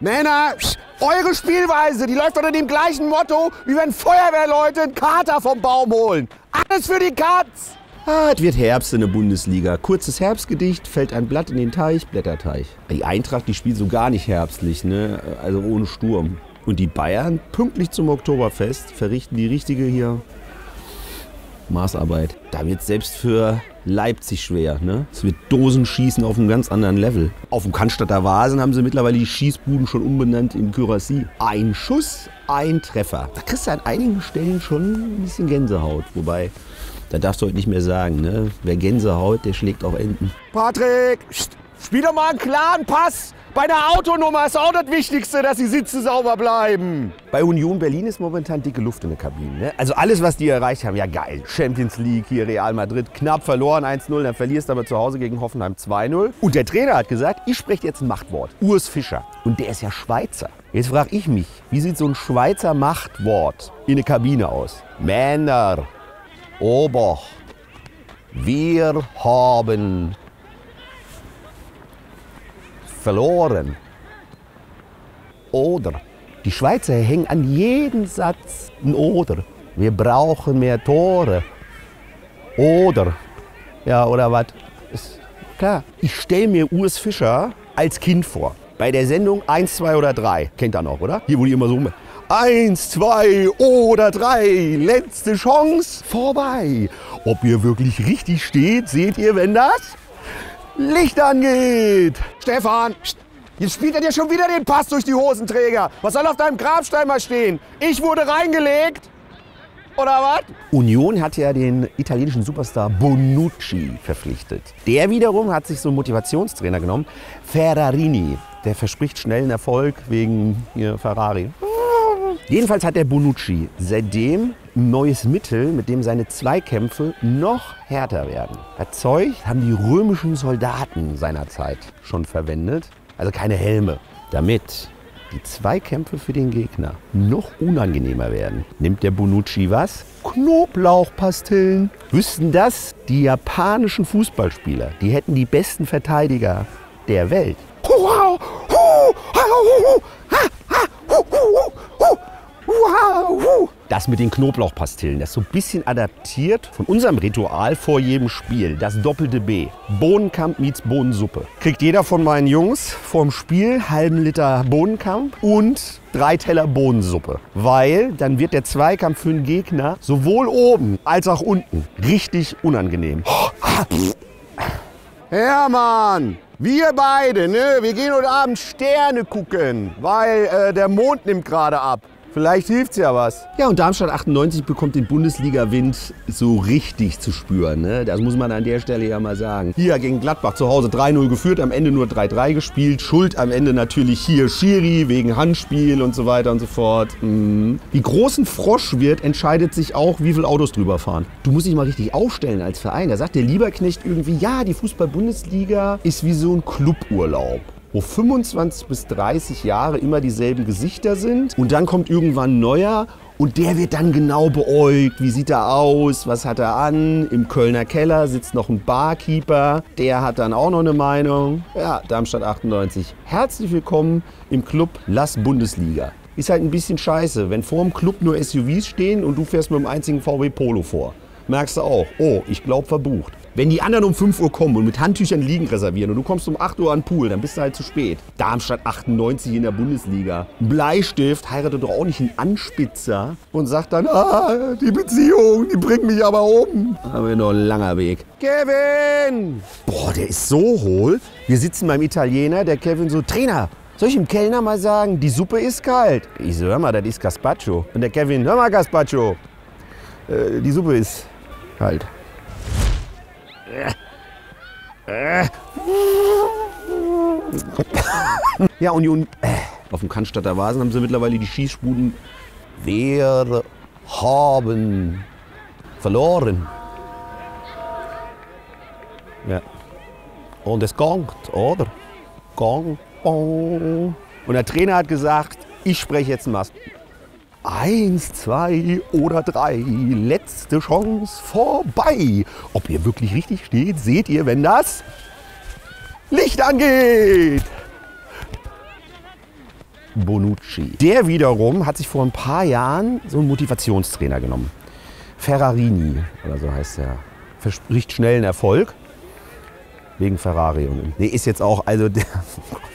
Männer, eure Spielweise, die läuft unter dem gleichen Motto, wie wenn Feuerwehrleute einen Kater vom Baum holen. Alles für die Katz! Es wird Herbst in der Bundesliga. Kurzes Herbstgedicht, fällt ein Blatt in den Teich, Blätterteich. Die Eintracht, die spielt so gar nicht herbstlich, ne? Also ohne Sturm. Und die Bayern, pünktlich zum Oktoberfest, verrichten die richtige hier Maßarbeit. Da wird selbst für Leipzig schwer, ne? Es wird Dosenschießen auf einem ganz anderen Level. Auf dem Cannstatter Vasen haben sie mittlerweile die Schießbuden schon umbenannt in Kürassier. Ein Schuss, ein Treffer. Da kriegst du an einigen Stellen schon ein bisschen Gänsehaut. Wobei, da darfst du heute nicht mehr sagen, ne? Wer Gänsehaut, der schlägt auch Enten. Patrick, spiel doch mal einen klaren Pass. Bei der Autonummer ist auch das Wichtigste, dass die Sitze sauber bleiben. Bei Union Berlin ist momentan dicke Luft in der Kabine. Ne? Also alles, was die erreicht haben, ja geil. Champions League, hier Real Madrid, knapp verloren 1-0, dann verlierst du aber zu Hause gegen Hoffenheim 2-0. Und der Trainer hat gesagt, ich spreche jetzt ein Machtwort. Urs Fischer. Und der ist ja Schweizer. Jetzt frage ich mich, wie sieht so ein Schweizer Machtwort in der Kabine aus? Männer, Obacht, wir haben verloren. Oder. Die Schweizer hängen an jedem Satz ein Oder. Wir brauchen mehr Tore. Oder. Ja, oder was? Ist klar. Ich stelle mir Urs Fischer als Kind vor. Bei der Sendung 1, 2 oder 3. Kennt ihr noch, oder? Hier, wo die immer so 1, 2 oder 3. Letzte Chance. Vorbei. Ob ihr wirklich richtig steht, seht ihr, wenn das Licht angeht. Stefan, jetzt spielt er dir schon wieder den Pass durch die Hosenträger. Was soll auf deinem Grabstein mal stehen? Ich wurde reingelegt. Oder was? Union hat ja den italienischen Superstar Bonucci verpflichtet. Der wiederum hat sich so einen Motivationstrainer genommen, Ferrarini. Der verspricht schnellen Erfolg wegen hier Ferrari. Jedenfalls hat der Bonucci seitdem ein neues Mittel, mit dem seine Zweikämpfe noch härter werden. Das Zeug haben die römischen Soldaten seinerzeit schon verwendet. Also keine Helme. Damit die Zweikämpfe für den Gegner noch unangenehmer werden, nimmt der Bonucci was? Knoblauchpastillen. Wüssten das die japanischen Fußballspieler? Die hätten die besten Verteidiger der Welt. Das mit den Knoblauchpastillen, das ist so ein bisschen adaptiert von unserem Ritual vor jedem Spiel. Das doppelte B. Bohnenkamp meets Bohnensuppe. Kriegt jeder von meinen Jungs vorm Spiel halben Liter Bohnenkamp und 3 Teller Bohnensuppe. Weil dann wird der Zweikampf für den Gegner sowohl oben als auch unten richtig unangenehm. Ja, Mann! Wir beide, ne? Wir gehen heute Abend Sterne gucken, weil der Mond nimmt gerade ab. Vielleicht hilft's ja was. Ja, und Darmstadt 98 bekommt den Bundesliga-Wind so richtig zu spüren. Ne? Das muss man an der Stelle ja mal sagen. Hier gegen Gladbach zu Hause 3-0 geführt, am Ende nur 3-3 gespielt. Schuld am Ende natürlich hier Schiri wegen Handspiel und so weiter und so fort. Wie groß ein Frosch wird, entscheidet sich auch, wie viele Autos drüber fahren. Du musst dich mal richtig aufstellen als Verein. Da sagt der Lieberknecht irgendwie, ja, die Fußball-Bundesliga ist wie so ein Cluburlaub, wo 25 bis 30 Jahre immer dieselben Gesichter sind und dann kommt irgendwann ein neuer und der wird dann genau beäugt. Wie sieht er aus? Was hat er an? Im Kölner Keller sitzt noch ein Barkeeper, der hat dann auch noch eine Meinung. Ja, Darmstadt 98. Herzlich willkommen im Club Lass Bundesliga. Ist halt ein bisschen scheiße, wenn vor dem Club nur SUVs stehen und du fährst mit dem einzigen VW Polo vor. Merkst du auch, oh, ich glaube verbucht. Wenn die anderen um 5 Uhr kommen und mit Handtüchern liegen reservieren und du kommst um 8 Uhr an den Pool, dann bist du halt zu spät. Darmstadt 98 in der Bundesliga. Ein Bleistift heiratet doch auch nicht einen Anspitzer und sagt dann, die Beziehung, die bringt mich aber um. Aber noch ein langer Weg. Kevin! Boah, der ist so hohl. Wir sitzen beim Italiener, der Kevin so, Trainer, soll ich dem Kellner mal sagen, die Suppe ist kalt? Ich so, hör mal, das ist Gazpacho. Und der Kevin, hör mal, Gazpacho, die Suppe ist kalt. Ja, Union, auf dem Cannstatter Vasen haben sie mittlerweile die Schießbuden. Wir haben verloren. Ja. Und es gongt, oder? Gong, bong. Und der Trainer hat gesagt, ich spreche jetzt mal. 1, 2 oder 3, letzte Chance vorbei. Ob ihr wirklich richtig steht, seht ihr, wenn das Licht angeht. Bonucci. Der wiederum hat sich vor ein paar Jahren so einen Motivationstrainer genommen. Ferrarini oder so heißt er. Verspricht schnellen Erfolg. Wegen Ferrari. Nee, ist jetzt auch, also der,